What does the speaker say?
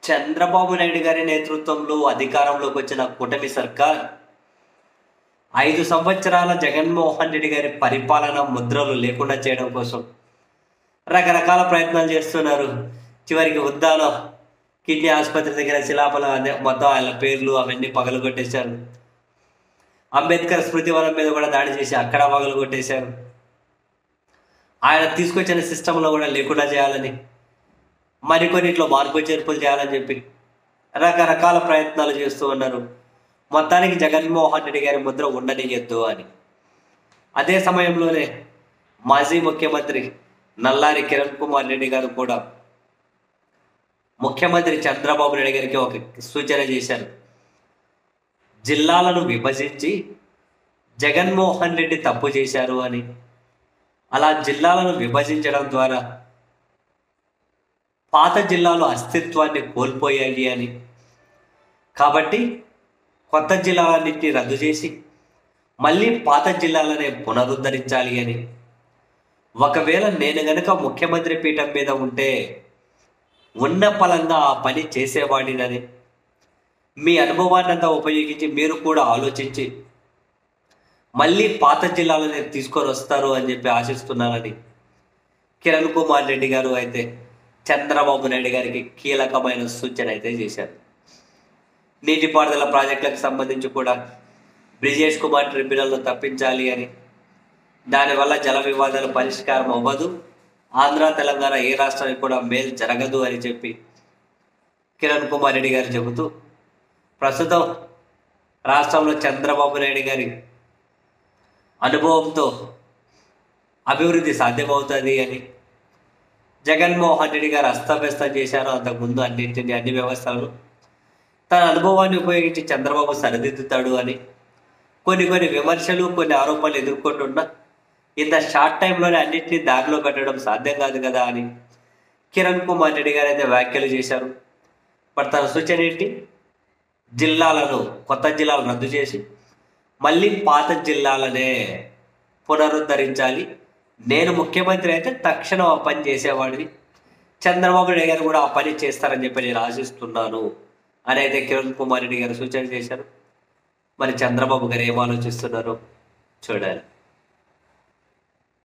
చంద్రబాబు నాయుడు గారి నేతృత్వంలో అధికారంలోకి వచ్చిన కూటమి సర్కార్ 5 సంవత్సరాల జగన్మోహన్ రెడ్డి గారి పరిపాలన ముద్రలు లేకుండా చేయడం కోసం రకరకాల ప్రయత్నాలు చేస్తున్నారు. చివరికి ఉద్దానం కిడ్నీ ఆసుపత్రి దగ్గర శిలాఫలం మొత్తం ఆయన పేర్లు అవన్నీ పగలగొట్టేశారు. అంబేద్కర్ స్మృతివనం మీద కూడా దాడి చేసి అక్కడ పగలగొట్టేశారు. ఆయన తీసుకొచ్చిన సిస్టంలో కూడా లేకుండా చేయాలని, మరికొన్నిట్లో మార్పు చేర్పులు చేయాలని చెప్పి రకరకాల ప్రయత్నాలు చేస్తూ ఉన్నారు. మొత్తానికి జగన్మోహన్ రెడ్డి గారి ముద్ర ఉండనియద్దు అని. అదే సమయంలోనే మాజీ ముఖ్యమంత్రి నల్లారి కిరణ్ కుమార్ రెడ్డి గారు కూడా ముఖ్యమంత్రి చంద్రబాబు నాయుడు గారికి ఒక సూచన చేశారు. జిల్లాలను విభజించి జగన్మోహన్ రెడ్డి తప్పు చేశారు అని, అలా జిల్లాలను విభజించడం ద్వారా పాత జిల్లాలు అస్తిత్వాన్ని కోల్పోయాయి అని, కాబట్టి కొత్త జిల్లాలన్నింటినీ రద్దు చేసి మళ్ళీ పాత జిల్లాలనే పునరుద్ధరించాలి అని, ఒకవేళ నేను గనక ముఖ్యమంత్రి పీఠం మీద ఉంటే ఉన్న పలంగా ఆ పని చేసేవాడినని, మీ అనుభవాన్ని అంతా ఉపయోగించి మీరు కూడా ఆలోచించి మళ్ళీ పాత జిల్లాలనే తీసుకొని వస్తారు అని చెప్పి ఆశిస్తున్నానని కిరణ్ కుమార్ రెడ్డి గారు అయితే చంద్రబాబు నాయుడు గారికి కీలకమైన సూచన అయితే చేశారు. నీటిపారుదల ప్రాజెక్టులకు సంబంధించి కూడా బ్రిజేష్ కుమార్ ట్రిబ్యునల్ను తప్పించాలి అని, దానివల్ల జల వివాదాల పరిష్కారం అవ్వదు, ఆంధ్ర తెలంగాణ ఏ రాష్ట్రానికి కూడా మేలు జరగదు అని చెప్పి కిరణ్ కుమార్ రెడ్డి గారు చెబుతూ, ప్రస్తుతం రాష్ట్రంలో చంద్రబాబు నాయుడు గారి అనుభవంతో అభివృద్ధి సాధ్యమవుతుంది అని, జగన్మోహన్ రెడ్డి గారు అస్తవ్యస్తం చేశారు అంతకుముందు అన్ని వ్యవస్థలను, తన అనుభవాన్ని ఉపయోగించి చంద్రబాబు సరిదిద్దుతాడు అని, కొన్ని విమర్శలు కొన్ని ఆరోపణలు ఎదుర్కొంటున్నా ఇంత షార్ట్ టైంలోనే అన్నింటినీ దారిలో పెట్టడం సాధ్యం కాదు కదా అని కిరణ్ కుమార్ రెడ్డి గారు అయితే వ్యాఖ్యలు చేశారు. మరి తన సూచన ఏంటి? కొత్త జిల్లాలు రద్దు చేసి మళ్ళీ పాత జిల్లాలనే పునరుద్ధరించాలి. నేను ముఖ్యమంత్రి అయితే తక్షణం ఆ పని చేసేవాడిని, చంద్రబాబు నాయుడు గారు కూడా ఆ పని చేస్తారని చెప్పి నేను ఆశిస్తున్నాను అని అయితే కిరణ్ కుమార్ రెడ్డి గారు సూచన చేశారు. మరి చంద్రబాబు గారు ఏం ఆలోచిస్తున్నారో చూడాలి.